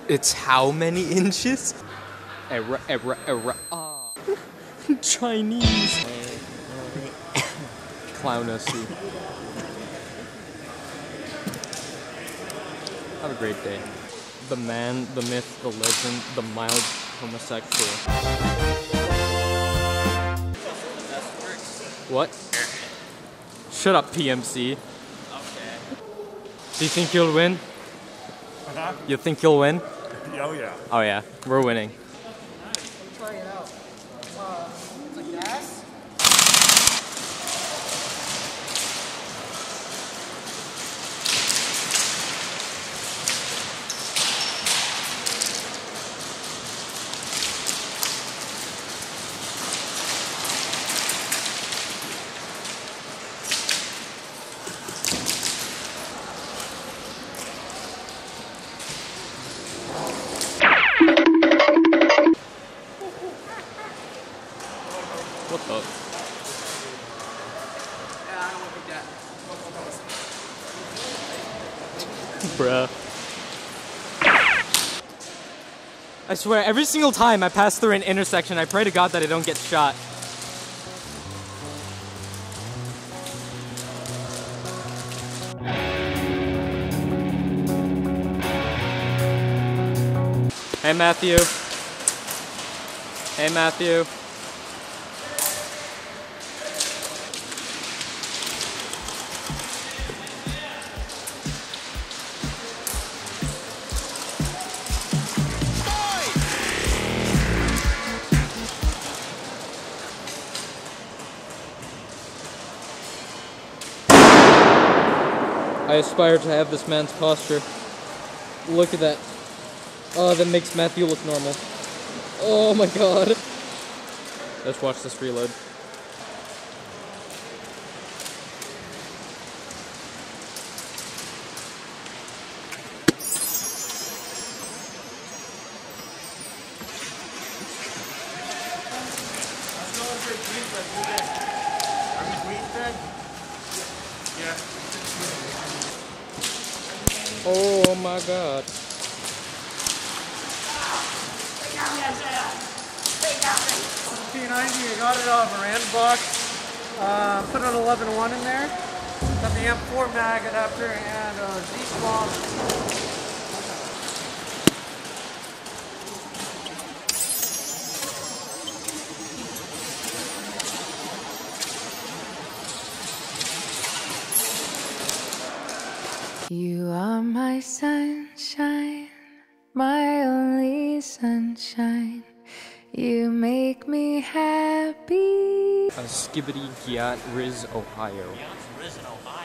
It's how many inches? Chinese. Clown us. Have a great day. The man, the myth, the legend, the mild homosexual. What? Shut up, PMC. Okay. Do you think you'll win? You think you'll win? Oh yeah. Oh yeah, we're winning. Try it out. It's like gas. What the? Yeah, I don't want to do that. Bruh. I swear, every single time I pass through an intersection, I pray to God that I don't get shot. Hey, Matthew. Hey, Matthew. I aspire to have this man's posture. Look at that. Oh, that makes Matthew look normal. Oh my god. Let's watch this reload. Oh my god. P90, I got it off a random box. Put an 11-1 in there. Got the M4 mag adapter and a Z-swap. You are my sunshine, my only sunshine. You make me happy. Skibbity Giat Riz, Ohio. Riz in Ohio.